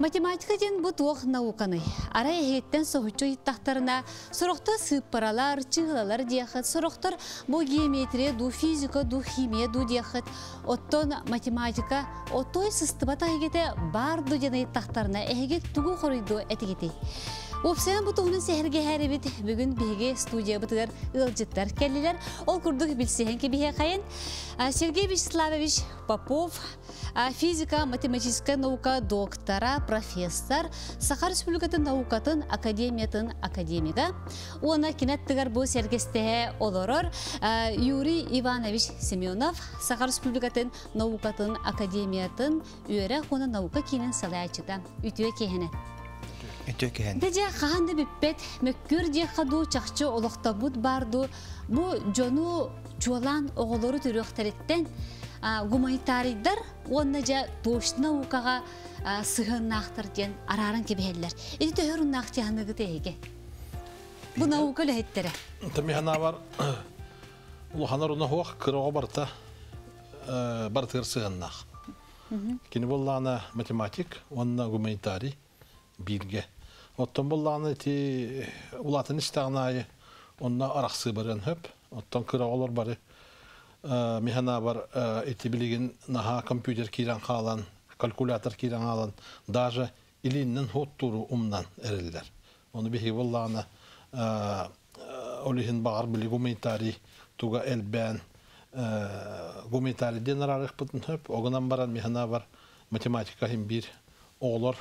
Математика ден бұт оқ науканы. Ара ехеттен соғычу иттақтарына сұрықты сыппаралар, чығылалар дейхет, сұрықтар бұл геометрия, ду физика, ду химия, ду дейхет. Оттон математика, оттой сыстыбата егеті барды ден иттақтарына әйгет түгі қорыйду әтігеті. Опсайын бұтығының сәхірге әребет бүгін бейге студия бұтығар ұлжыттар кәлілер. Ол күрдік білсейін кебеге қайын. Сергей Вячеславович Попов, физика, математическая наука доктора, профессор, Саха Республикатын наукатын академиятын академига. Оны кинеттігар бұл сәргестіге олорор Юрий Иванович Семенов, Саха Республикатын наукатын академиятын үйері оны наука кейінен салайчыда. Үтіе кейіні. Дәже қағанды біппет, мөккүр де қаду чақчы олықтабуд барду. Бұ жону жуалан оғылары түріқтәреттен гуманитарийдар, онына жа тоошты наукаға сығыннақтыр ден арарын кебелер. Эди төхөрін нақтияғынығы тейге. Бұ наука ләйттері. Тамихана бар, ұлғанар ұна хуақ кырығы барта бартығыр сығыннақ. Кені боллағына математик, онына гуманитарий бирге. Оттон боллағына улатын істағынайы, онына арақсы барын хөп. Оттон кырығылар бары. Механа бар эти билеген наха компьютер киран қалан, калькулятор киран алан, даже илиннен хот туру умнан эрелдер. Оны бихи боллағына олихин бағар били гуманитарий туга элбән гуманитарий ден арарық бұтын хөп. Оғынан баран механа бар математика хим бир оғылар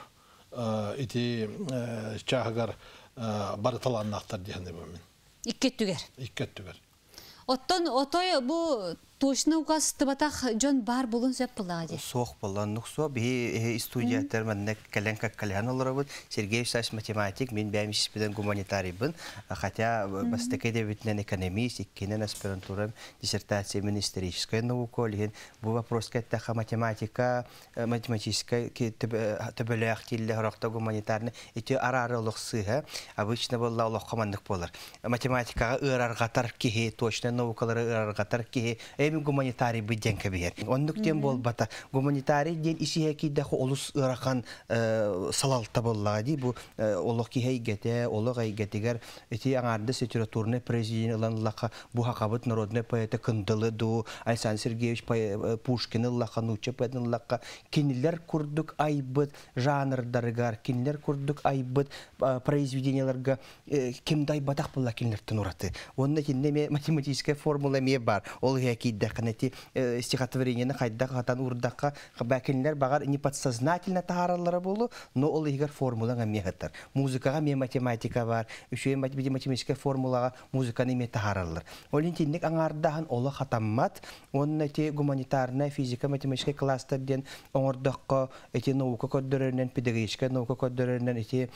эти чағығар бары таланнақтар дегенде бөмен. Иккеттігер. Оттон отой бу точно указ тыбатах жон бар болун сөп пылагы. Соқ болан нуксо би студиятер менне каленка калянолар бут. Сергей Саш математик, мен бәмиш биден гуманитарий бун. Хотя бастекеде битнен экономист, иккенен аспирантура, диссертация мен историческая наука леген. Бу вопрос кеттаха математика, математическая төбөлөк тилде хорокто гуманитарный эти арарылык сыга. Обычно болла Аллах командык болар. Математикага ыраргатар кихи, точно наукалары ыраргатар кихи. Эми гуманитарий биден кебер. Ондуктен бол бата гуманитарий ден исиякидахы олус ыракан салалта боллагы бу олох кихейгете, олох айгетигер эти аңарды литературный президент ланлака бу хакабыт народный поэта кындылы ду Александр Сергеевич Пушкин лака нуча поэтын лака кинилер курдук айбыт жанрдарыгар, кинилер курдук айбыт произведенияларга кимдай батак болла кинилертен ураты. Онда кинеме математическая формула ме бар. Ол киддәкнети стихотворениене кайда катан урдакка бакинлер багар неподсознательно тааралары болу, но ол игер формулага мехаттар. Музыкага ме математика бар, үшөй математическая формулага музыканы ме тааралар. Олинтинник аңардахан олы хатаммат, оннати гуманитарная физика математическая кластерден оңордакка эти наука коддөрөнөн педагогическая наука коддөрөнөн эти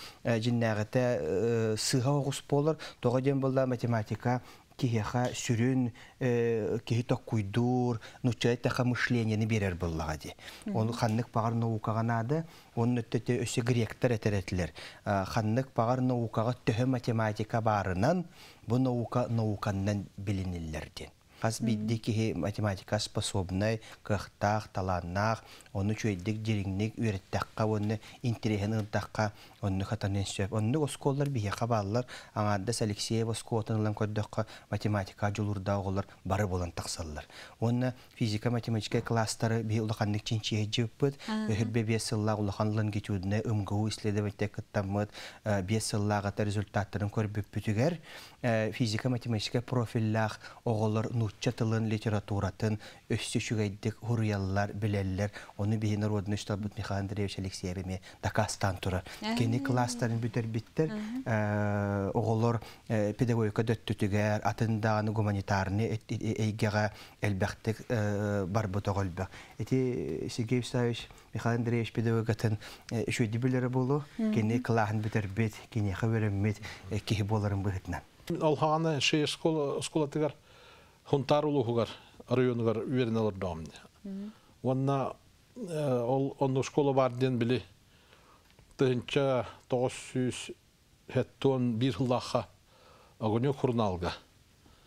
жиннагыта сыга огус болор, тогоден болла математика кихеха сүрүн кихито куйдур нучайта мышлениени берер боллагади. Оны ханнык багар наукаганады, оны өттөтө өсө гректер этеретлер. Ханнык багар наукага төһө математика барынан бу наукандан билиниллерден. Хас биддики математика способный кахтах таланнах, оны чөйдик жириңник үйреттакка, оны интересен ырдакка, оны хатанен сөп. Оны осколлар бие кабаллар, аңардас Алексеев оскотынлан көддөкка математика жолурда оголар бары болан таксаллар. Оны физика математическая класстары бие улаканнык чинчие жыппыт, өһүрбе бесылла улаканлан кетүүдүнө ымгуу исследователь кыттаммыт, бесыллагата результаттарын көрбүп бүтүгер, физика математическая профиллах оголар чатылын литературатын өссө шүгайдык хуруяллар билеллер, оны бии народный штаб Михаил Андреевич Алексеевиме дакастан тура. Кени класстарын бүтер биттер, оголор педагогика дөттүтүгер, атындаганы гуманитарный эйгега элбектик барбыт оголбек. Эти Сергей Вячеславович Михаил Андреевич педагогатын шөйді білері болу, кені клахын бүтер бет, кені қаберіммет, кехи боларын бұғытнан. Алхағаны шей сколатығар Хунтар улугар районгар уверенелер домне. Онна он школа барден били. Тынча 900 хеттон бир лаха агоню хурналга.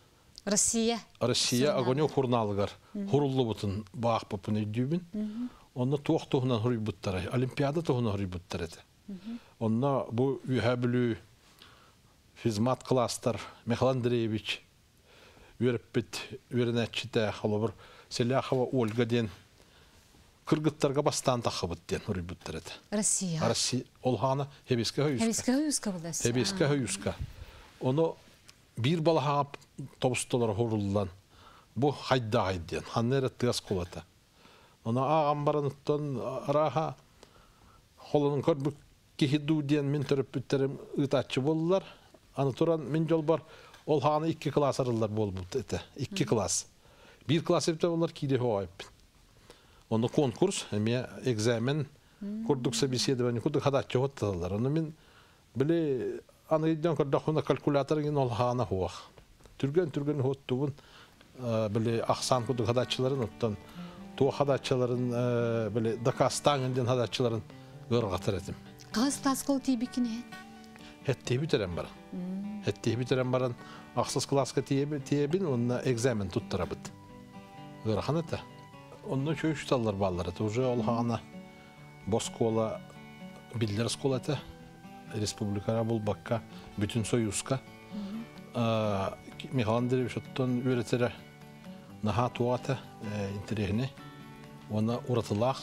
Россия агоню хурналгар. Хуруллу бутун баах попуны дюбин. Онна туох туһунан хурибуттара, олимпиада туһунан хурибуттара. Онна бу үһәбүлү физмат кластер Михаил Андреевич үреппит үренәчтә халыбыр Селяхова Ольга ден кыргыттарга бастан тахыбыт ден хурибуттара. Россия. Россия олхана Хебеске Хебеске булас. Хебеске хöyüska. Оны bir балаға тобустолар хуруллан. Бу хайда хайден. Ханнере тыас кулата. Оны ағам барыныттан араға холының көрбік кехиду ден мен төріп бүттерім ұтатчы болылар. Аны туран мен жол бар. Ол ханы 2 класс арылар болып өті. 2 класс. 1 класс епте олар кейде хоғайып. Оны конкурс, әме экзамен, көрдік собеседование, көрдік хадатчы хотталар. Оны мен біле аны иден көрдіқуна калькулятор ген ол ханы хоғақ. Түрген хоттуғын біле ақсан көрдік хадатчыларын оттан туа хадатчыларын біле Дакастан ген хадатчыларын ғырғатыр етім. Қағыз тасқыл тейбекіне? Хәттей бітерен барын. Хәттей бітерен барын ақсыз класска тейбін, онына экзамен тұттыра бұд. Ғырған еті. Онына чөй үшталар балар еті. Уже ол хағана Боскола, Биллер скола еті. Республикара бұл баққа, бүтін союзка. Михаил Андреевич оттан өретері наға туғаты интерегіне. Оны ұратылақ.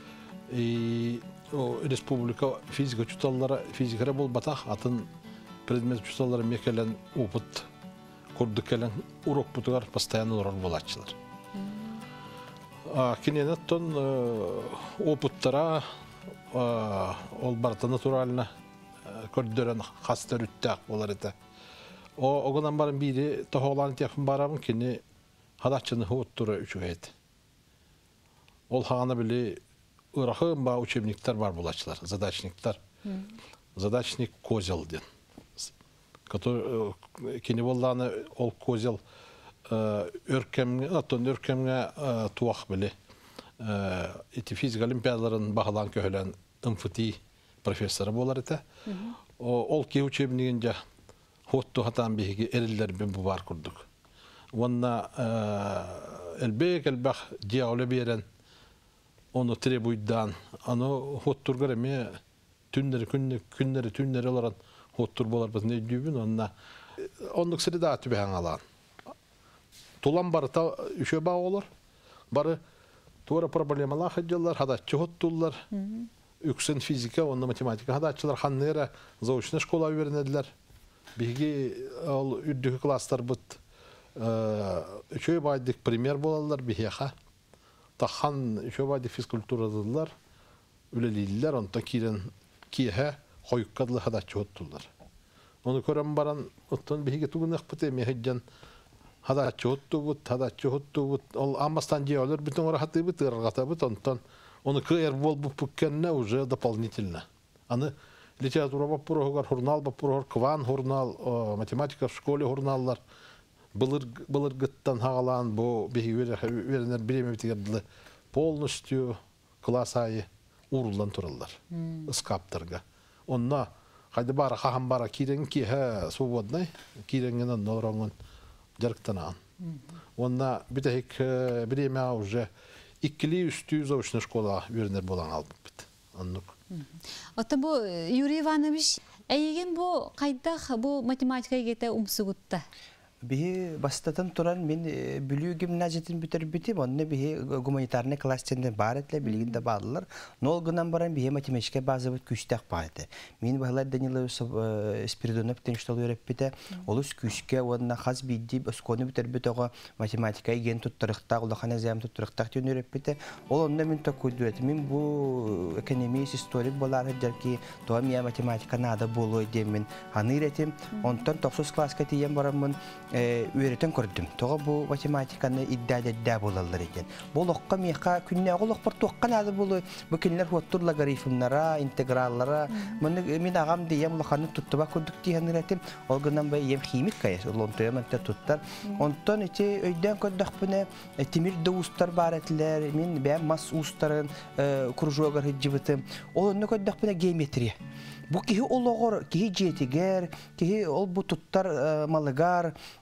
Республика физика чуталлары, физикара бұл батақ, атын предмет чуталлары мекелен опыт, көрдік келен урок бұтығар постоянно ұрар болатшылар. Кененеттен опыттара ол барта натурально көрдерін қастар үттәк болар еті. Оғынан барын бири тоғылан текін барамын, кені хадатчыны хуыттыры үшігі еді. Ол хағаны білі ырахын ба учебниктер бар болачылар, задачниктер. Задачник козел ден. Кені болданы ол козел өркемге туақ білі. Эти физика олимпиадаларын бағылан көхілен МФТ профессоры болар еті. Ол ке учебнигін жа хотту хатан бейге әрілер бен бұ бар күрдік. Онна әлбек диағылы берен onu trebuydan, onu hottur göreme tünleri olarak hottur bolar biz ne dübün onna onluk seri daha tübehan alan. Tulan barı ta üçe bağ olur. Barı tuğra problemalar hacılar, hadatçı hottullar. Üksen fizika, onna matematika hadatçılar hanlara zauşna şkola verenediler. Bigi ol üddüğü klaslar bit. Üçe bağdık primer bolarlar bihiha. Tahan şöyle fizkulturadılar, üleliydiler, ondan kiye koyukkadılı hadatçı ottular. Onu kören baran ottan bir hikâtı nekpete meheccan hadatçı ottu, ol amastan diye olur, bütün orahatı bit, ırgata bit, ondan onu kıyar bol bu pükkenne уже дополнительно. Anı literatüra bapur, hurnal bapur, kvan hurnal, matematika şkole hurnallar. Былыр гыттан хағалан бұл бейі веренер біреме бітігерділі полностью класс айы урулдан тұрылдар, ұскаптырға. Онна қайды бары қаған бары кейрен кейі свободнай, кейренгенен нораңын жарықтанаған. Онна бітәйік біреме уже иккілі үсті заушны школа веренер болан алып біт. Ота бұл Юрий Иванович, әйеген бұл қайдақ бұл математика егеті ұмсығытта? Bihi bastatan turan min bülü gimnaziyatin bitir bitim onne bihi gumanitarne klasterinde baretle bilginde bağlılar. Nolgunan baran bihi matematika bazı bit küçtek bağıdı. Min bahlar Danilo Spiridonov teniştalı öğretmede olus küçke onunla haz bildi öskonu bitir bitoğa matematikayı gen tutturukta ulakana zeyam tutturukta diye öğretmede. Onunla min takuydu et. Min bu ekonomist historik bolar eder ki doğum ya matematika nada bolu demin hanıretim. Ondan 9 klas katiyen baramın öğreten gördüm. Toğa bu matematikаны iddia bolarlar ekan. Bu loqqa meqa künne oğluq bir toqqan adı bolu. Bu günler hottur logaritmlara, integrallara. Min ağam diyem loqanı tuttuba kördük diyen öğretim. Olgundan bay yem kimik kayas. Olontoyam ente tuttar. Ondan içi öyden kördük bune timir davustar baretler. Min ben mas ustarın kurjogar hiccibitim. Olonnu kördük bune geometriya. Bu kihi oloğor, kihi jetiger, kihi ol bu tuttar malıgar,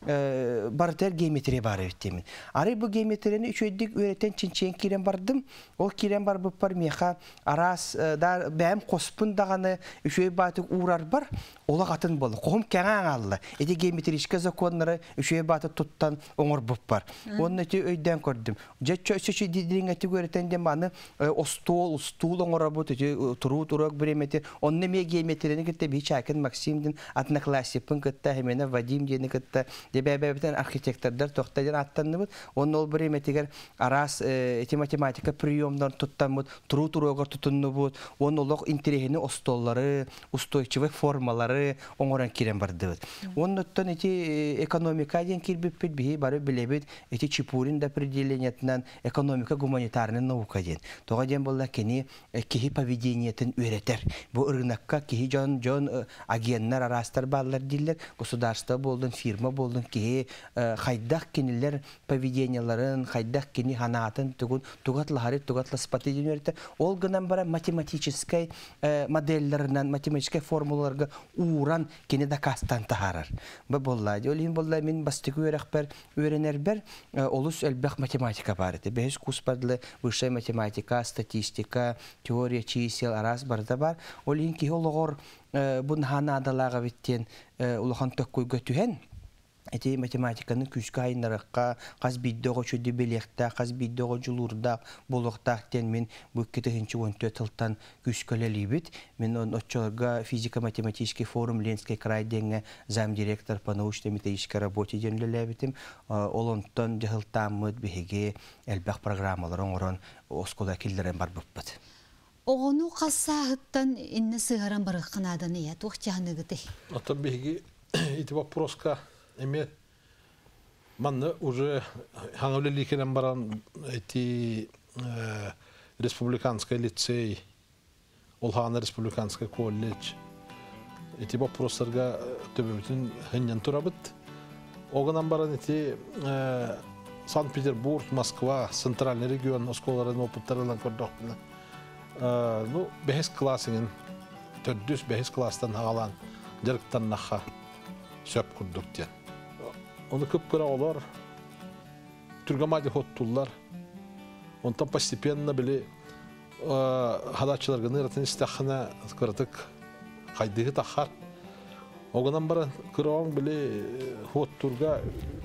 бартер геометрия бары биттемин. Ары бу геометрияны үчөйдик өретен чинчен кирен бардым. Ол кирен бар бу пар меха арас да бәм коспун даганы үчөй батык урар бар. Ола катын болду. Ком кеңаң алды. Эти геометрический законнары үчөй баты туттан оңор буп бар. Онны те өйдөн көрдүм. Жеччө сөчү дидиңе тигөрөтен де маны стул оңора бут турак биреметер. Онны ме геометрияны кетте бичакын Максимдин одноклассникпын кетте хемена Вадим дени кетте. Дебебетен архитектордар токтойдон аттанды. Онны ол биреметер арас эти математика приемдар туттан бут турагар тутунну бут. Онны лок интерехини остоллары, устойчивый формалары оңоран кирен барды. Оннуттан эти экономика ден кирбиппит бии бары билебит эти Чепурин да определениятынан экономика гуманитарный наука ден. Тога ден болла кени кихи поведениятын үйретер. Бу рынокка кихи жон агенттер арастар баллар диллер, государство болдун, фирма болдун, кихи хайдах кенилер поведенияларын, хайдах кени ханатын тугатлахары, тугатласпаты ден үйретер. Ол гынан бара математической модельлеринен, математической формулаларга уран кени да кастан тахарар. Бу болла. Олин болла мен бастыгы өрәкбер, өренербер, олус элбэх математика бар. Бехис курс барлы высшая математика, статистика, теория чисел арас барда бар. Олин ки олгор бун хана адалага биттен улахан төккөйгө түһен. Эти математиканы күскө айнаракка, каз биддого чөдү белекте, каз биддого жулурда, болуктактен мен бу 2014 тылтан күскөлелибит. Мен отчолга физико-математический форум Ленинский край денге замдиректор по научно-методической работе денлелебитим. Олонтон жахылтамыт беге элбэх программалар оңорон оскола килдерен бар буппат. Оғыну қассағыттан инне сыгаран барыққанадан ия, туқтяғыныгыды. Это беги, эти вопроска имеют. Манны уже хангавлили келен баран эти республиканский лицей, Олхана республиканский колледж. Эти вопросlarga төбөбүтүн хыннан турабыт. Оғынан баран эти Санкт-Петербург, Москва, центральный регион осколарын опыттарынан көрдөкпүн. Ну, бехис классingen, төддүс бехис класстан ағалан жарықтан нақа сөп күрдіктен. Оны көп көре олар, түргамади хоттулар. Онтан постепенно білі хадачыларға ныратын істіқына кірдік қайдығы тақар. Оғынан барын кіруан білі хоттурға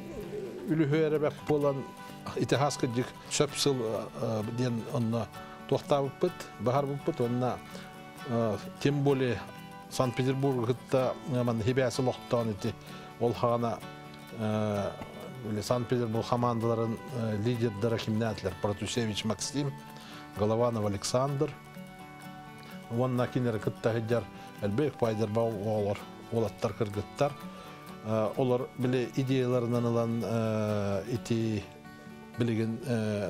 үлі өребек болан итихасқы жик сөп сыл ден онына тоқтабып бұд, бағар бұд, онына тем более Санкт-Петербург'та хебясы лоқтан еті ол қағана Санкт-Петербург командаларын лидердері кимнәтлер Протусевич Максим, Голованов Александр. Онына кенері күтті ғыджар әлбек пайдар бау олаттар кіргіттар. Олар біле идеяларынан алан ити білеген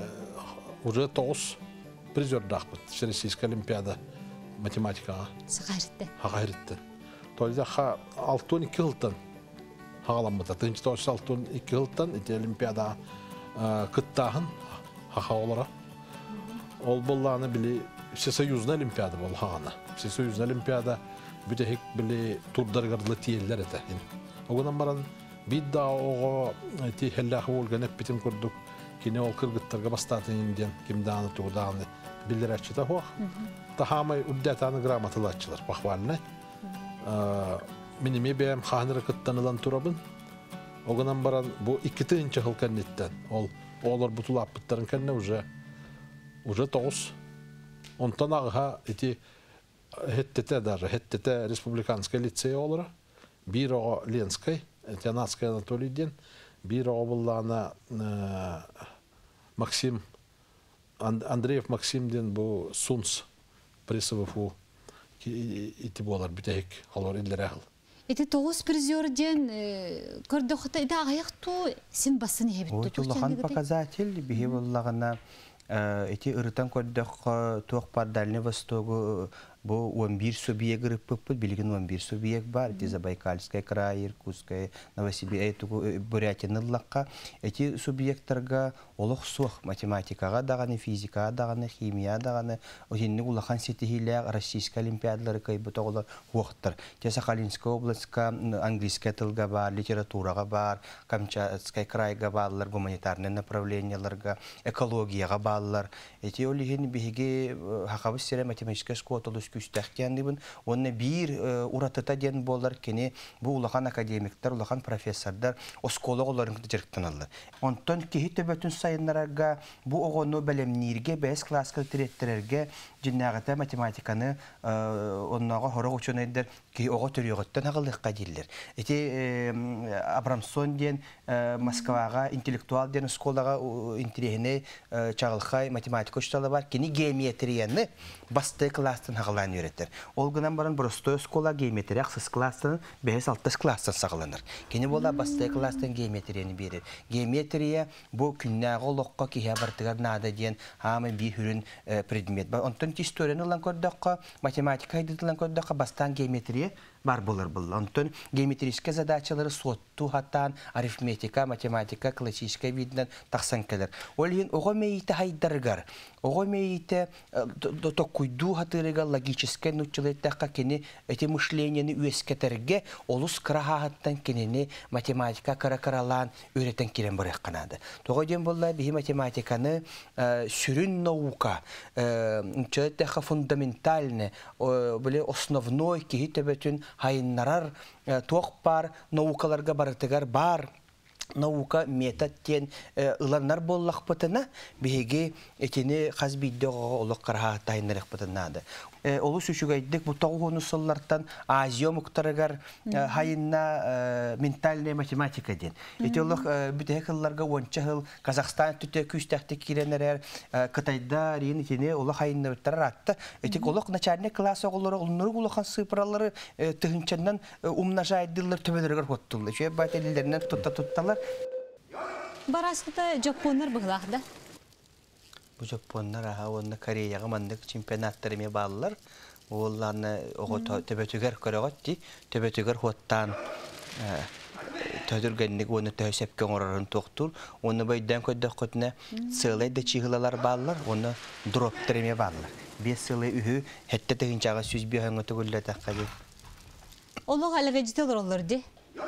уже 9 призер дақпыт. Всероссийская олимпиада математикаға. Хағайритті. Толда 6-12 жылдан хағаламыда. 6-12 жылдан ити олимпиада күттағын хаға олара. Ол болланы біле Всесоюзный олимпиада бол хағана. Всесоюзный олимпиада бүтәхек біле турдарғарлы тиеллер еті. Оғынан баран бидда оға ити хәлләқы олған әппетім көрдік. Кене ол кыргыттарға бастатын инден кимданы туғданы билдирәтчі та хоқ. Тахамай үддәтаны грамоталатчылар пахвальны. Менеме бәйім қаныры кыттанылан турабын. Оғынан баран бұл 2-тінші қыл кәннеттен. Олар бұтылап бұттарын кәнне уже 9. Онтан ағыға ити хеттете республиканский лицей олары. Bir oğa Ленской, Тянатский Анатолий Ден, bir oğa bullana Максим, Андреев Максим Ден bu Сунс пресовыфу ити болар бүтәйік олар иллер әғыл. Эти 9 призерден көрдіқті, эти ағаяқту сен басын ебітті? Улахан показатель, бейі болағына эти ырытан көрдіқ туақ Дальний Востогу bu 11 субъект группы, билген 11 субъект бар, эти Забайкальская край, Иркутская, Новосибирская, Бурятия, Ныллаққа. Эти субъекттарға олох суох математикага даганы, физикага даганы, химия даганы, отинник улахан сетихилер Российская олимпиадалары кайбыта олар хуохтар. Те Сахалинская областька английская тылга бар, литературага бар, Камчатский крайга барлар, гуманитарный направленияларга, экологияга барлар. Эти олихин биһиги хакабыс сере математическая школа толус күстәхтәндибен, онны бир уратыта ден болар кене бу улахан академиктар, улахан профессордар, оскологоларын кытырыктаналар. Онтон кихи төбөтүн сайыннарга бу огону белемнирге, бәс класска тиреттерерге жиннагыта математиканы оннага хорог учунайдар ки ого төрөгөттөн агылыкка диллер. Эти Абрамсон ден Москвага интеллектуал ден школага интерехне чагылхай математика учталы бар. Кини геометрияны басты класстан агылан үйрөттөр. Ол гынан баран простой школа геометрия аксыз класстан 5-6 класстан сагыланыр. Кини бола басты класстан геометрияны берер. Геометрия бу күннәгы олокка кихе бартыгар нада ден хамы би хүрүн предмет. Онтон историяны лан көрдөккө, математика хайдытылан көрдөккө бастан геометрия бар болар был. Онтон геометрические задачалары сотту хаттан арифметика, математика, классическая виднен тахсан келер. Олин ого мейте хайдаргар, ого мейте токуйду хатырыга логическое нучылыттакка кени эти мышлениени үескетерге олус крахаттан кенени математика каракаралан үйрөтен кирен барак канады. Тога ден болла би математиканы сүрүн наука, чөттеха фундаментальный, биле основной ки тебетүн хайыннарар тоқ бар, наукаларға барытыгар бар, наука метод тен ыланнар боллақ бұтына, бейге етені қазбейді олық қарға тайынырық бұтынады. Олу сүшігайдық бұл тоғуыны соллартан Азия мұқтарығар хайынна ментальная математика ден. Еті олық бүті қылларға онча қыл Казахстан түті күстәқті керенерер Қытайда рейін етені олық хайынна бүттарар атты. Еті олық начальный класс оғылары олыныры олыққан сыпыралары тұхынчаннан умнажайдылар төбелерігер қоттылды. Шөй байт әлілерінен тұтталар. Барасыда жапонлар бұғылақда? Bu Japonlar onu Koreyaga mandık çempionatlarıma bağlılar. Onlarını o töbetüger körögötti. Töbetüger hottan tödürgenlik onu töhsepken orarın toktur. Onu baydan köddökkötüne sığlayda çığılalar bağlılar. Onu droplarıma bağlılar. Bir sığlay ühü hette tehinçağa süz bir hangi tögülle takkadı. Oluq alıga jitel olurdu.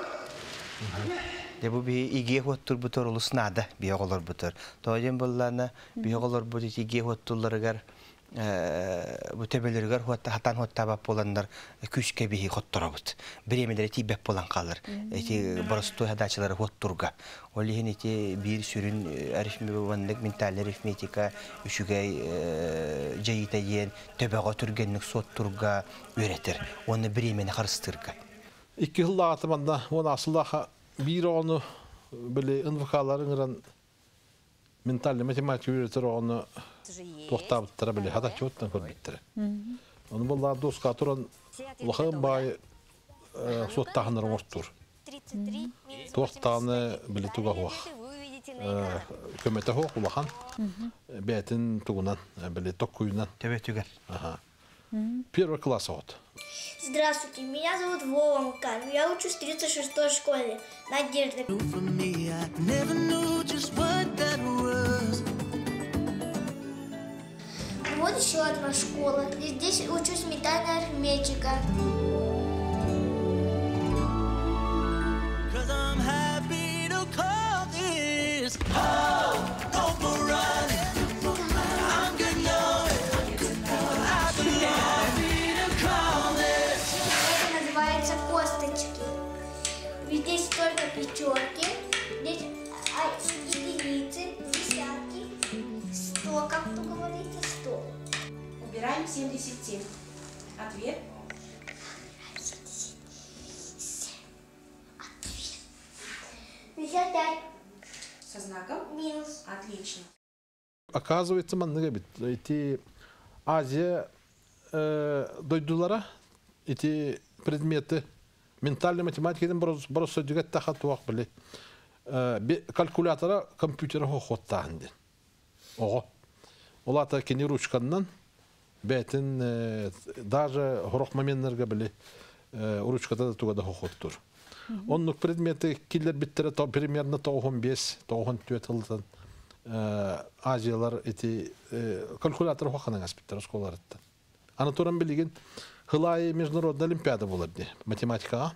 De bu bir igiye hottur butor olus nada bir olur butor. Tojen bollarına bir olur bu igiye hotturlarıgar bu tebelergar hotta hatan hotta bap olanlar küçke bir hottura but. Biremeleri tibep bolan kalır. Eti barastu hadaçları hotturga. Olihin eti bir sürün arifmi bandık mental arifmetika üşügey jeyitayen tebeğa türgenlik sotturga öğretir. Onu biremeni karıştırga. 2 yıl atımında onu asılda bir onu böyle invakaların mental matematik öğretir onu toxtabıttıra böyle hadak çottan körbittir. Onu bunlar doska turan ulağın bay sottağınır ortur. Toxtanı böyle tuğa hoq. Kömete hoq ulağın betin tuğunan böyle tokkuyunan. Töbetüger. Первый класс вот. Здравствуйте, меня зовут Вова Макаров. Я учусь в 36-й школе. Надежда. Вот еще одна школа. Здесь учусь ментальная арифметика. Здесь только пятерки, здесь единицы, десятки, 100, как тут говорится, 100. Убираем 77. Ответ. 55. Со знаком Минус. Отлично. Оказывается, эти Азия дойдулара, эти предметы ментальная математика просто дигат тахат вак биле. Калькулятора компьютера хоттан ден. Ого. Олата кени ручканнан бетин даже хорох моментлерге биле ручкада тугада хоттур. Оннук предмети киллер биттер примерно 95-94 жылдан Азиялар эти калькулятор хоханың аспекттер школаларда. Аны туран билеген хылай международный олимпиада буларды математикага.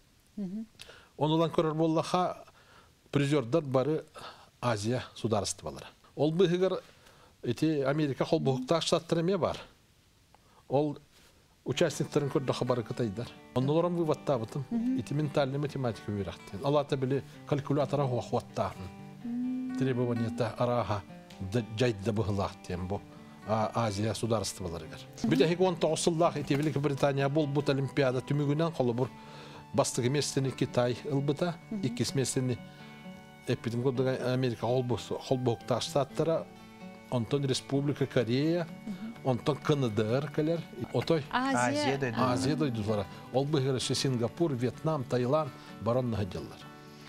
Онулан көрөр боллаха призердар бары Азия сударстволары. Ол быгыр эти Америка холбухта штаттарыме бар. Ол участниктарын көрдө хабары кытайдар. Оннолорун выватта бутын. Эти ментальный математика үйрәктен. Алата биле калькулятора хуахваттарын. Требованиета араха жайда быгылактен бу Азия сударстволарыгар. Биде 19-сыллах эти Великобритания бол бут олимпиада түмүгүнөн колобур бастыгы местени Китай ылбыта, 2 местени эпидемиология Америка холбухта штаттары, онтон Республика Корея, онтон Канада келер, отой Азия дойдулар. Ол быгыры Сингапур, Вьетнам, Таиланд баронны хадjallar.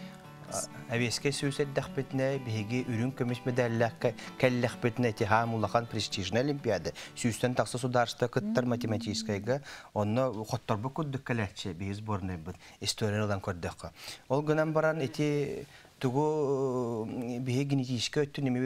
Авеске сүсәддәк битне биге үрүн көмеш медальләк кәлләк битне тихам улахан престижный олимпиада. Сүстән таксы сударство кыттар математическайга, онны хоттарбы күддүк кәләче би сборный бит историялардан көрдәк. Ол гынан баран эти тугу биге генетический өттү неме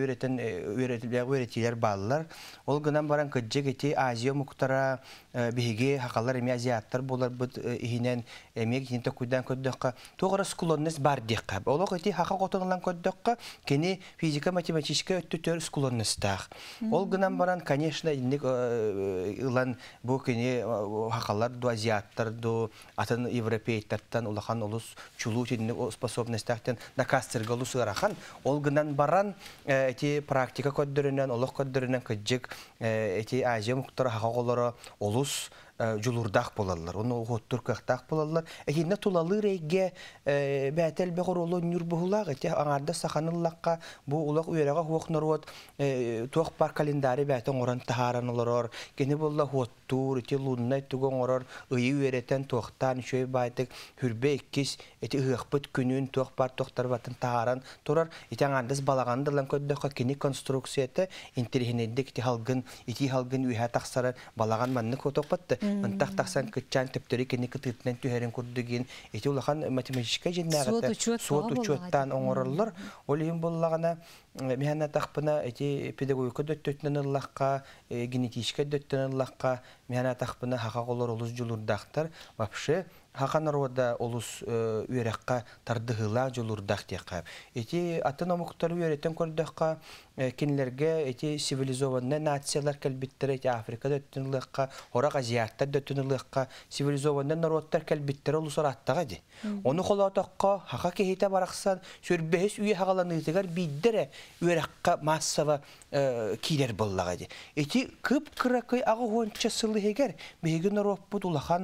өйрәтиләр баллар. Ол гынан баран кыджык эти Азия муктара биге хакалар эми азиаттар булар бит ихинен эмек генетик куйдан көрдәк. Тогра скулоннес бар дикка. Олог эти хака котонлан көрдәк. Кени физика математический өттү скулоннестах. Ол гынан баран, конечно, инек илан бу кени хакалар ду азиаттар ду атын европейттардан улахан улус чулу тинне способностьтан Сыргалу сырахан, ол гынан баран эти практика көддөрүнөн, олох көддөрүнөн кыджык эти Азия муктары хакалары олус жулурдак болалар. Оны хоттур кыктак болалар. Эхинне тулалы рейге бәтел бегоролу нюрбулак эти аңарда саханыллакка бу улак уйрага хокнорот туак пар календари бәтен оран тахаранылар. Кене болла хоттур эти лунна тугоңорор ый уйретен токтан шөй байтык хүрбе иккис эти ыхпыт күнүн туак пар токтар батын тахаран турар. Эти аңардас балагандылан көддөккө кини конструкцияты интерхинедик ти халгын уйха таксары балаган манны котокпатты. Антах тахсан кытчан төптөрү кини кытытнан түһәрен курдугин эти улахан математика жиннагата сот учеттан оңороллор. Олим боллагана механа тахпына эти педагогика дөттөтнөн Аллахка генетическа дөттөн Аллахка механа тахпына хакаголор олус жулурдактар вообще хаканарда олус үйрәккә тардыгыла жолурдак текап. Эти атономуктар үйрәтен көрдәккә кинләргә эти цивилизованный нациялар калбиттер эти Африкада төтүнлыкка, Орак Азиатта төтүнлыкка цивилизованный народтар калбиттер олусараттага ди. Оны холотакка хака кехите бараксан сүрбәс үе хагаланыгар биддере үйрәккә массава килер буллага ди. Эти кып-кыракай агы гонча сылы хегер беген роппут улахан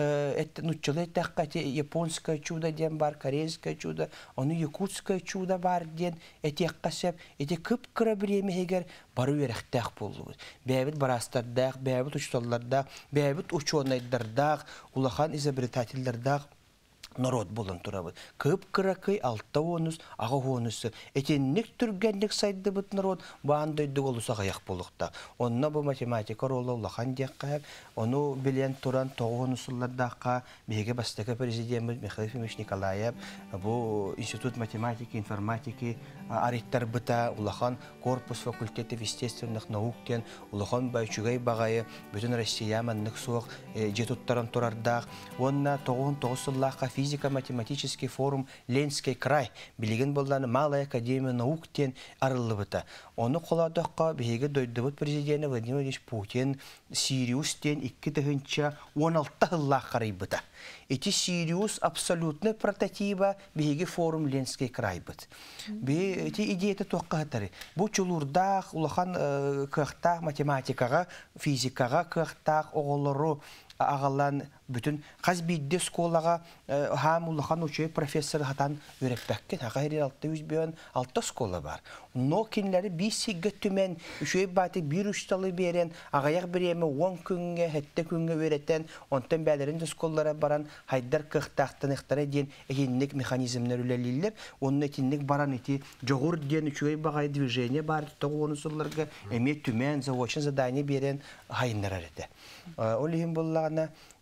японское чудо ден бар, корейское чудо, оны якутское чудо бар ден, эти касеп, эти кып крабреме хегер бару ерехтах болу. Бәбит барастардах, бәбит учталлардах, бәбит ученыйдардах, улахан изобретательдардах народ болон турабыт. Кып кракай алта онус, ага онусы. Этенник түргенник сайды бит народ, баандай дуголуса гаяк болукта. Онна бу математика ролы улахан деккап, ону билен туран тоғонусуллардаққа, беге бастака президент Михаил Ефимович Николаев, бу институт математики, информатики, ариттар быта, улахан корпус факультетов естественных наук кен, улахан байчугай багайы, бүтін Россия маннык суық, жетуттаран турардақ, онна тоғысыллаққа физико-математический форум Ленинский край, билеген болданы Малая академия наук тен арылы быта. Оны қоладаққа беге дойдыбыт президент Владимир Владимирович Путин Сириус тен 2-16 жыллақ қарай быта. Эти Сириус абсолютно прототипа беге форум Ленинский край быт. Эти идеяты тоққатары. Бұл чулурдақ, улахан кықтақ математикаға, физикаға кықтақ оғылыру ағалан бүтін қазбейді сколаға хам улахан учай профессор хатан өреппәккен. Ағайры 600 скола бар. Но кенлері 5 түмен үшей баты 1-3 талы берен, ағаяқ біремі 10 күнге, 7 күнге өретен, онтан бәлерінде сколлара баран хайдар қықтақтан иқтары ден әйіннік механизмнер үлелілер. Оның әтіннік баран еті жоғыр ден үшей бағай движение бар, тоғы онысыларға әме түмен, заочын задайны берен хайындар әреді. Олығын болағына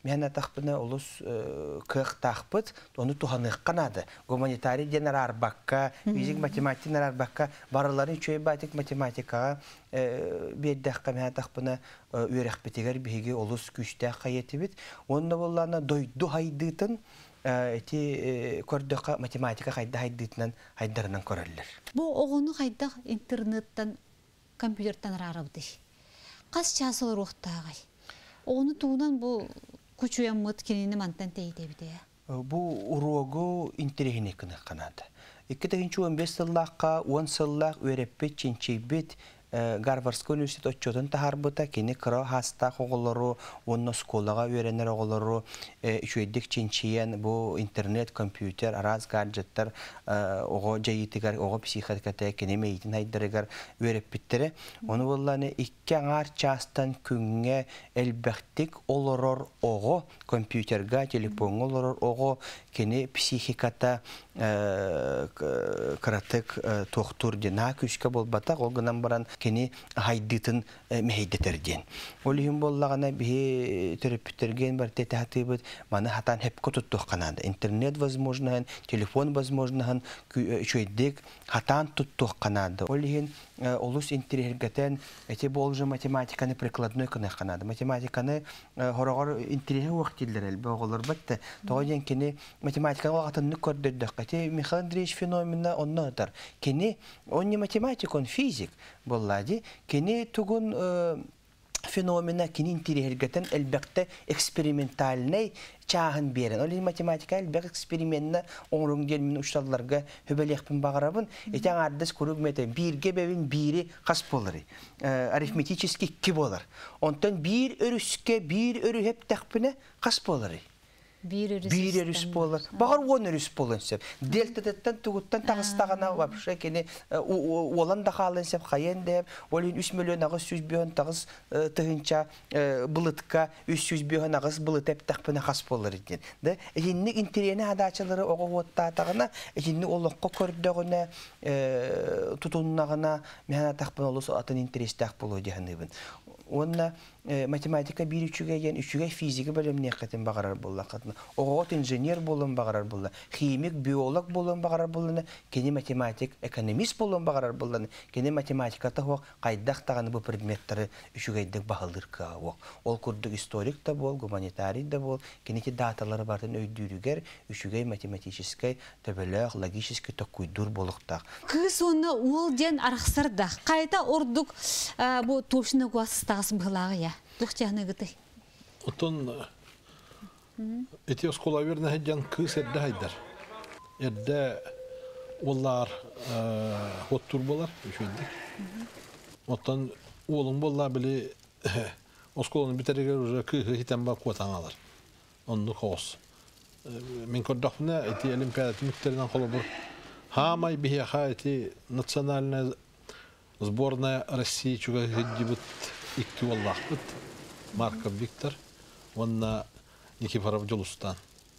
мен атақпына олыс кық тақпыт, оны туғанық қанады. Гуманитарий денер арбаққа, физик математикнер арбаққа, барыларын чөй батик математикаға бердіққа мен атақпына өрек бітегер бейге олыс күшті қайеті бит. Онына боллана дойду хайдытын, көрдіққа математика қайда хайдытынан хайдарынан көрілер. Бұл оғыны қайда интернеттен, компьютертен рарабды. Қас часыл рухтағай. Оғыны туынан бұл күчуян мұт кенені мантан тейді біде? Бұл урогу интерегіне күні қанады. 2015 сыллаққа 10 сыллақ өреппет, ченчейбет, Гарвардский университет отчетын тахарбыта, кені кыра хаста оғылыру, онны сколаға өйренер оғылыру, үшөйдік ченчейен бұл интернет, компьютер, араз гаджеттер, оғы жайытығар, оғы психикатая, кені мейтін хайдырығар өреппеттері. Оны болланы 2 аңар частан күнге әлбәқтік олырыр оғы, компьютерға, телефон олырыр оғы, кені психиката кыратық тоқтур дена күшке болбатақ, олғынан баран кені хайдытын мехейдетерден. Олығын боллағана бе терапевтерген бар тәтәті бұд, маны хатан хеп көтіттіқ қанады. Интернет возможныған, телефон возможныған үшөйдік хатан тұттіқ қанады. Олығын олыс интерергетен әте болжы математиканы прикладной күні қанады. Математиканы хорағыр интерегі уақытелдер әлбі оғылыр бәтті. Тоғын кені математиканы оғатынны көрдірдік. Әте Михаил Андреевич феномена онны ұтар. Кені, он не математик, он физик. Боллади, кені тугун феномена кені интерергетен әлбәкті экспериментальный чағын берін. Олы математика әлбәк экспериментна оңырың делмін ұшталыларға хөбәлеқпін бағарабын. Етен ардыс көріп мәті бірге бәвін бірі қас болыры. Арифметически 2 болыр. Онтан бір өріске бір өрі хеп тәқпіне қас болыры. Bir örüs bolur. Bağır 10 örüs bolun sep. Deltadan tuğuttan tağıstağına vapşa kene olan da halın sep hayen deyip olun 3 milyon ağız 100 biyon tağız tığınca bılıtka 300 biyon ağız bılıt hep taqpına xas bolur eden. De jinni interiyene hadaçaları oğu otta tağına jinni oluqqa kördüğüne tutunağına mehana taqpına olursa atın interes taq bolu dehanыбын. Onunla matematika 1-3'e gen 3'e fiziki bölümüne katen bağırar bolla katına. Oğut injener bolun bağırar bolla. Kimik, biyolog bolun bağırar bollana. Keni matematik, ekonomist bolun bağırar bollana. Keni matematikata hoq qaydaq tağını bu predmetleri 3'e bağılır ka hoq. Ol kurduk historik da bol, humanitari da bol. Keni ki dataları bardan öydürüger 3'e matematiskiy, töbelek, logiskiy tokuydur boluqtaq. Kız onu ol den araqsırda. Qayda orduk bu toşunu guastağız bılağı ya. Духтяны гыты. Отон эти школа верно хедян кыз эдде хайдар. Эдде олар хот турбалар үшөйдик. Отон олың болла биле школаны битерге уже кыз хитен ба квотаналар. Онду хос. Мен көрдөхне эти олимпиада мектеринен холобур. Хамай бихе эти национальная сборная России чуга хеддибит 2 валлахбыт. Марков Виктор, он Никифоров Джолустан.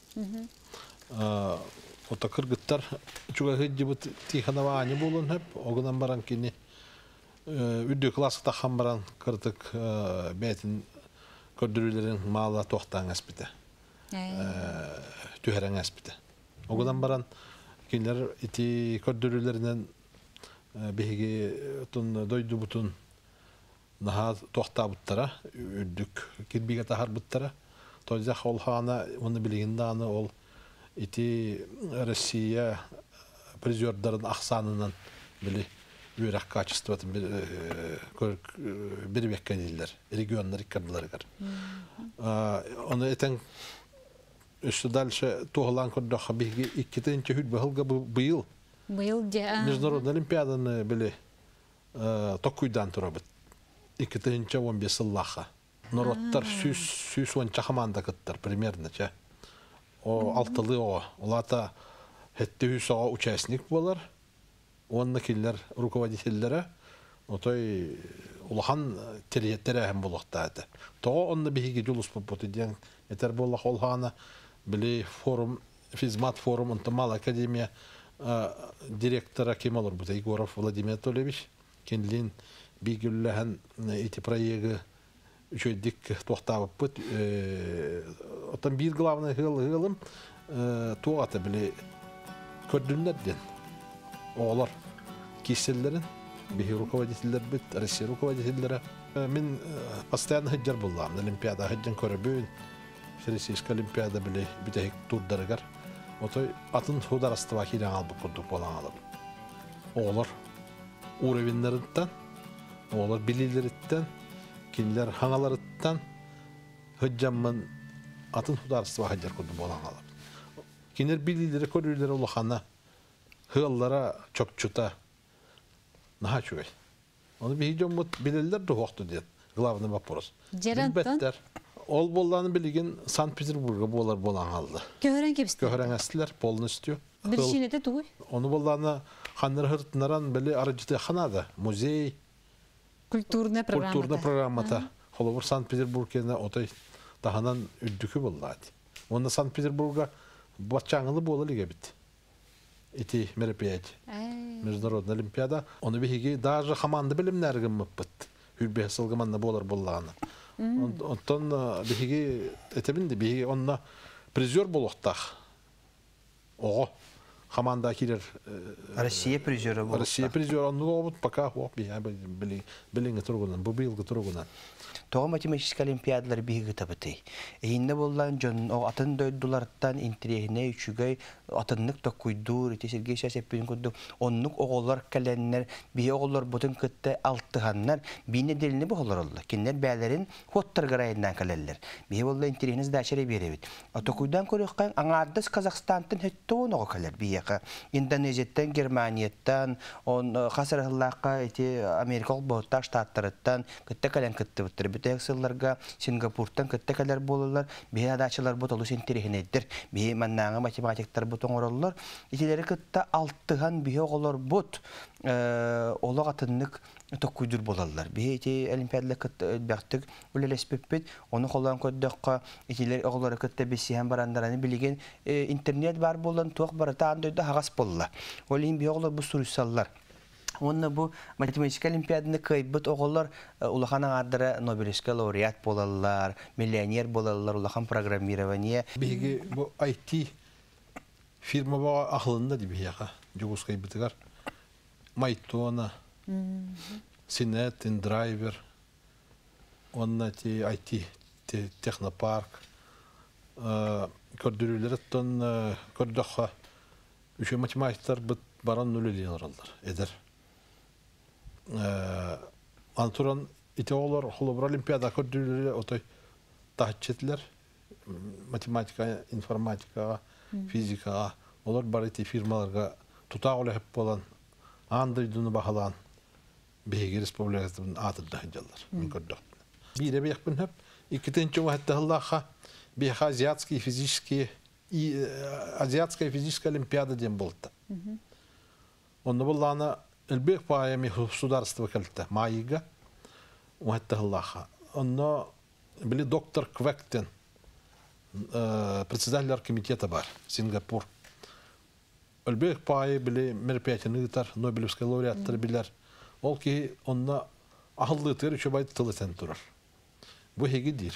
Вот кыргыттар чуга хеддибит Тихонова не болон хеп, огынан баран кини үддү класста хамбаран кырдык бетин көрдүрүлөрүн мала токтан аспите. Түһәрәң аспите. Огынан баран кинлер ити көрдүрүлөрүнөн беги тун дойду бутун наха тоқта бұттара, үрдік кирбиге тахар бұттара. Тойзақ ол хана, оны білігінде аны ол ити Россия призердарын ақсанынан білі үйрақ качестватын бір бекке дейлер, регионлар иккардыларығар. Оны етен үсті дальше тоғылан көрдіға бігі 2-тінші хүт бұғылға бұйыл. Международный олимпиаданы білі тоқуйдан тұра бұд. 2-15 сыллаха. Нороттар сүс-сүн чахаманда кыттар, примерно, ча. О, алтылы о. Олата хетті хүс оға участник болар. Онны келер руководителлері. Отой улахан тереттері әхім болуқта әді. Тоға онны бейге жүліс бұппыты ден. Етер болақ олхана білі форум, физмат форум, Антамал академия директора кем олар бұта? Егоров Владимир Толевич. Кенлин бигүлләһән ити проекты Üçüydük toxtabıp bit. Otan bir главный hılım tuğatı bile kördünlerden. Oğlar kişilerin bir rukovodителler bit, Россия rukovodителleri. Мен постоянно hıccar buldum. Olimpiyada hıccan körübün. Российская олимпиада bile bir tek turdarıgar. Otoy atın hudarastıva kiran alıp kurduk olan alıp. Oğlar uğravinlerinden, oğlar bililerinden, kinler hanalarından hıccamın atın hudarastıva hıccar kurduk olan alıp. Kinler bililleri, körüleri olağana hığallara çokçuta naha çöy. Onu bir hicam bilirler de hoqtu diye. Главный вопрос. Bilbetler. Ol bollarını bilgin Sankt-Peterburg'a bolan aldı. Köhören kepsi. Köhören estiler, polunu istiyor. Bir şeyine de duy. Onu bollarını xanları hırtnaran böyle aracıtı xanada, muzey, Kulturna programmata. Холовur Sankt-Peterburg'da otay dahanan üddükü bolladı. Onda Sankt-Peterburg'a batçanılı bolalı gebit. İti merepiyat. Международная олимпиада. Onu bir даже xamandı bilimler gımmıppıt. Hülbe sılgımanla bolar bollağını. Ondan bir etebindi bir onunla prizör boluqtaq. Oğu xamandakiler Россия призеры bu. Россия prizör onu obut пока hop bilin turgunan bu bil turgunan. Тоғы математический олимпиадалар биги табыты. Эйинне боллан жон о атын дойдулардан интерегине үчүгөй атыннык токуйдур ите Сергей Шасеппин кудду оннук оголор каленнер би оголор бутун кытты алтыганнар бине делини болоролла. Киннер бәлерин хоттар гарайынан калеллер. Би болла интерегиниз дачаре беребит. Атокуйдан көрөккан аңардыс Казакстантын хеттон ого калер бияка. Индонезияттан, Германияттан, он хасарыллакка ите Америка болта штаттарыттан кытты кален кытты Тексылларга Сингапуртан кеттекалар болулар, бие адачылар бутолу синтерехинеддер, бие маннаңа математиктар бутон ороллар, итилери кытта алтыган бие оголор бут, олог атыннык токуйдур болалар. Бие ити олимпиадалар кытта бактык үлелеспеппет, оны коллан көддөкка итилер оголор кытта бесихан барандараны билеген интернет бар болан туак барата андойда хагас болла. Олин бие оголор бу сурусаллар. Онна бу математика олимпиаданы кайбыт оголлар улахан аңардыра Нобелевский лауреат болалар, миллионер болалар, улахан программирование. Биги бу IT фирма ба ахлында ди бияка. Жогус кайбытыгар. Майтона, Синет, Индрайвер, онна ти IT технопарк. Көрдүрүлөрөттөн көрдөккө үшө математиктер бит баран нулелен оралдар. Эдер. Антуран итеолар холобра олимпиада көрдүлөр отой тахчетлер математика, информатика, физика, олар бар ити фирмаларга тута олеп болан андыйдыны бахалан беги республикасынын атында жаллар. Мен көрдүк. Бире бекпин хеп икитенчи вакытта Аллахка беха азиатский физический и азиатская физическая олимпиада дем болду. Онда булланы البيخ بايمي государство كلته مايجا وهتهلاها انه بلي доктор Квектен председатель комитета бар Сингапур البيخ باي بلي мероприятие тар Нобелевский лауреаттар билер ол ки онна ахыллы тер үчө байт тылытен турар бу хегидир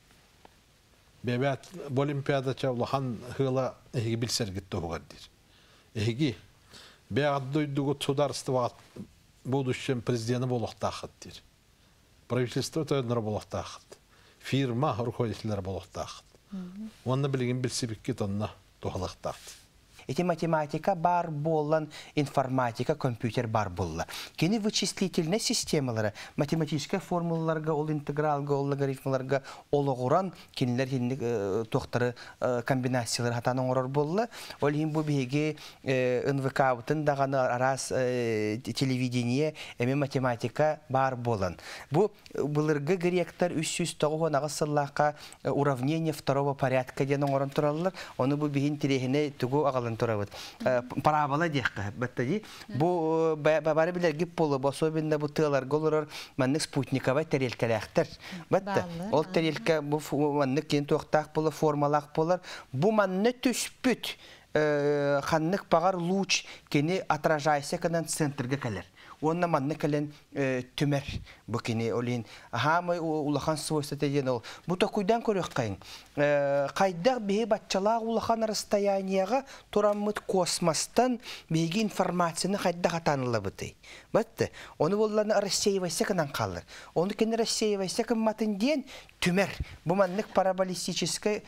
бебят олимпиада чавлахан хыла эги билсергит тогадир эги Беаддойдугу государства будущем президента болуктахыттыр. Правительство тойднор болуктахыт. Фирма руководителер болуктахыт. Онны билген билсибикки тонна тухалыктахыт. Эти математика бар боллан, информатика, компьютер бар болла. Кени вычислительные системалары, математическая формулаларга, ол интегралга, ол логарифмаларга, ологуран, кенилер хинник тохтары комбинациялар хатанын орор болла. Ол хин бу биге НВК бутын даганы арас телевидение, эме математика бар болан. Бу былыргы гректор 309 агысыллакка уравнение второго порядка денен орон тураллар. Оны бу бигин тирехине тугу агалын турабыт. Парабола дехка баттади. Бу бары билер гип болу, особенно бу тылар голорор маннык спутниковый тарелкалактар. Батта. Ол тарелка бу маннык кен токтак болу, формалак болар. Бу манны түспүт ханнык багар луч кени отражайся канан центрге келер. Онна манны келен түмер Бу кини олин хамы улахан свойства деген ол. Бу токуйдан көрөк кайын. Кайдак бе батчалаа улахан расстоянияга тураммыт космостан беги информацияны кайдак атанылы быты. Батты. Оны болларны рассеивайся кынан калыр. Оны кини рассеивайся кымматын ден түмер. Бу маннык параболистическая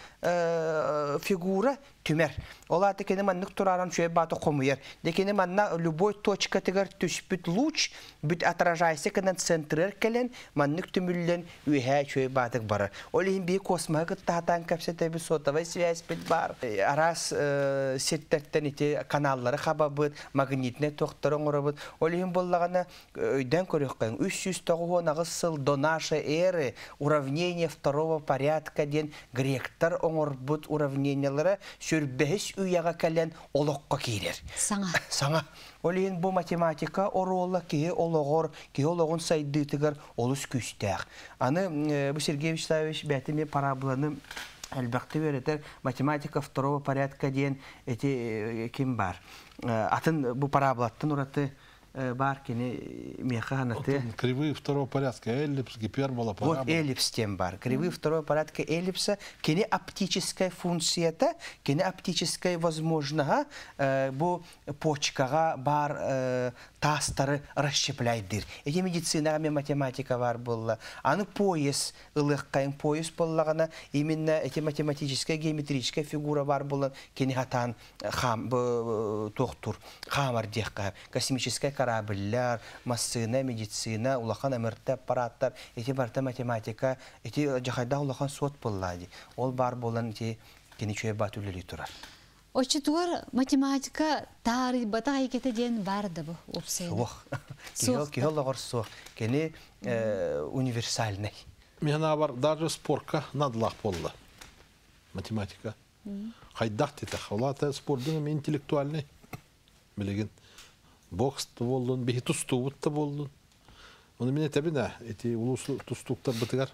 фигура түмер. Олаты кини маннык тураран шөй баты комуер. Декини манна любой точка тигер түспүт луч бүт отражайся кынан центрер келен маннык түмүллен үйһә шөй батык бары. Олин би космога татан капсете би сотовая связь бит бар. Арас сеттерден ите каналлары хабабыт, магнитне тохторон оробыт. Олин боллагана өйдөн көрөккөн 309 сыл до нашей эры уравнение второго порядка ден гректар оңорбут уравнениялары сүрбәһис уяга келен олокка кирер. Саңа. Олин бу математика орола ки ологор, ки ологон сайдытыгар олус күстәк. Аны бу Сергей Вячеславович бәтиме параболаны әлбәттә веретер математика второго порядка ден эти ким бар. Атын бу параболаттан ураты бар кини механаты. Кривые второго порядка, эллипс, гипербола, парабола. Вот эллипс тем бар. Кривые второго порядка эллипса, кини оптическая функция-то, кини оптическая возможно, бу почкага бар тастары расщепляйдыр. Эти медицинага математика бар была. Аны пояс, ылыккайын пояс боллагана, именно эти математическая геометрическая фигура бар была, кини хатан хам тохтур, хамар дехка, космическая корабльлер, массына, медицина, улахан амыртта аппараттар, эти барта математика, эти жахайда улахан сот боллади. Ол бар болан эти кенечуе батулери турар. Очетуар математика тарих бата айкете ден барды бу опсайда. Соох. Киолагор соох. Кене универсальный. Мена бар даже спорка надлах болла. Математика. Хайдах тете халата спордың интеллектуальный. Билеген бокс болдун, бихи тустубут та болдун. Оны мене табина эти улуслу тустуктар бытыгар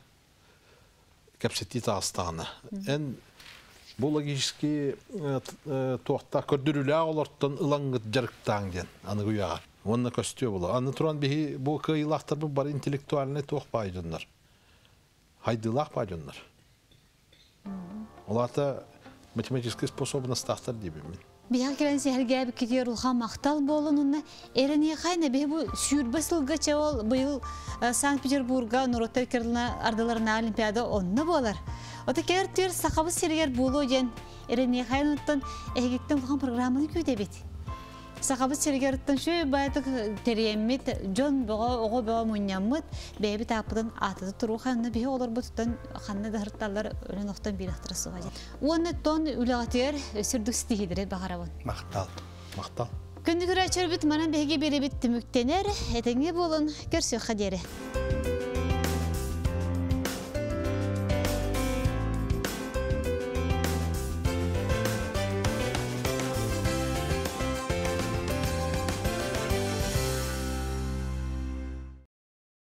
капсети тастана. Эн бу логически тоқта көрдүрүлө олорттон ылаңгыт жарыктаң ден аны куяга. Онна көстө боло. Аны туран бихи бу кыйлактар бар интеллектуальный тоқ пайдындар. Хайдылак пайдындар. Оларда математическая способность тахтар дибим. Биял келен сәһәргә китер улхан мактал болунуна эрене хайна бе бу сүрбәсылга чавал быел Санкт-Петербурга Нуроттар керлна ардыларына олимпиада онны болар. Ота кертер сахабы сергер болу ден эрене хайнаттан эгектен улхан программаны көйдө бит. Сахабы сергерттен шөй байтык тереммит жон бого ого бого мунняммыт беби тапыдан атыды туру ханны бе олар бутуттан ханны да хыртталар өлөн октан бир ахтырысы бар. Оны тон үлөгатер сүрдүк стихидире багарабын. Мактал. Күндү көрөчөр бит манан беге бере бит түмүктенер, этеңе болун көрсө хадере.